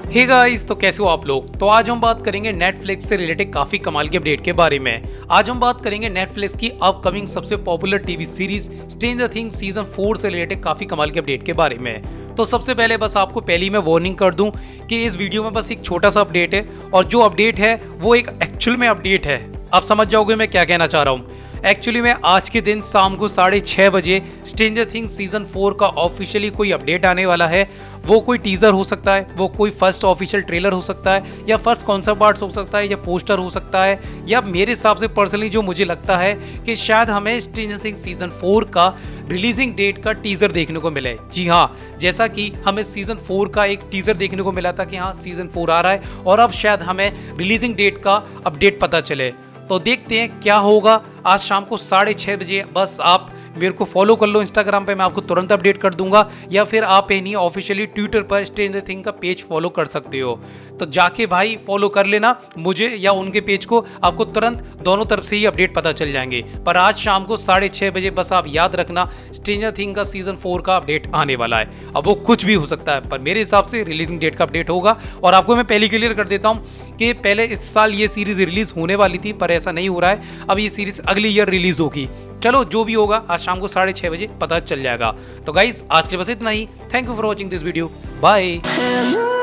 Hey guys, तो कैसे हो आप लोग। तो आज हम बात करेंगे नेटफ्लिक्स से रिलेटेड काफी कमाल के अपडेट के बारे में। आज हम बात करेंगे नेटफ्लिक्स की अपकमिंग सबसे popular TV series Stranger Things season 4 से रिलेटेड काफी कमाल के अपडेट के बारे में। तो सबसे पहले बस आपको पहली मैं वार्निंग कर दूं कि इस वीडियो में बस एक छोटा सा अपडेट है और जो अपडेट है वो एक एक्चुअल में अपडेट है। आप समझ जाओगे मैं क्या कहना चाह रहा हूँ। एक्चुअली में आज के दिन शाम को 6:30 बजे स्ट्रेंजर थिंग्स सीजन 4 का ऑफिशियली कोई अपडेट आने वाला है। वो कोई टीजर हो सकता है, वो कोई फर्स्ट ऑफिशियल ट्रेलर हो सकता है, या फर्स्ट कॉन्सेप्ट आर्ट्स हो सकता है, या पोस्टर हो सकता है, या मेरे हिसाब से पर्सनली जो मुझे लगता है कि शायद हमें स्ट्रेंजर थिंग्स सीजन 4 का रिलीजिंग डेट का टीजर देखने को मिले। जी हाँ, जैसा कि हमें सीजन 4 का एक टीजर देखने को मिला था कि हाँ सीजन 4 आ रहा है, और अब शायद हमें रिलीजिंग डेट का अपडेट पता चले। तो देखते हैं क्या होगा। आज शाम को 6:30 बजे बस आप मेरे को फॉलो कर लो इंस्टाग्राम पे, मैं आपको तुरंत अपडेट कर दूंगा, या फिर आप इन्हीं ऑफिशियली ट्विटर पर स्ट्रेंजर थिंग का पेज फॉलो कर सकते हो। तो जाके भाई फॉलो कर लेना मुझे या उनके पेज को, आपको तुरंत दोनों तरफ से ही अपडेट पता चल जाएंगे। पर आज शाम को 6:30 बजे बस आप याद रखना स्ट्रेंजर थिंग का सीजन 4 का अपडेट आने वाला है। अब वो कुछ भी हो सकता है, पर मेरे हिसाब से रिलीजिंग डेट का अपडेट होगा। और आपको मैं पहले क्लियर कर देता हूँ कि पहले इस साल ये सीरीज रिलीज होने वाली थी, पर ऐसा नहीं हो रहा है। अब ये सीरीज अगली ईयर रिलीज होगी। चलो जो भी होगा आज शाम को 6:30 बजे पता चल जाएगा। तो गाइस आज के लिए बस इतना ही। Thank you for watching this video. Bye.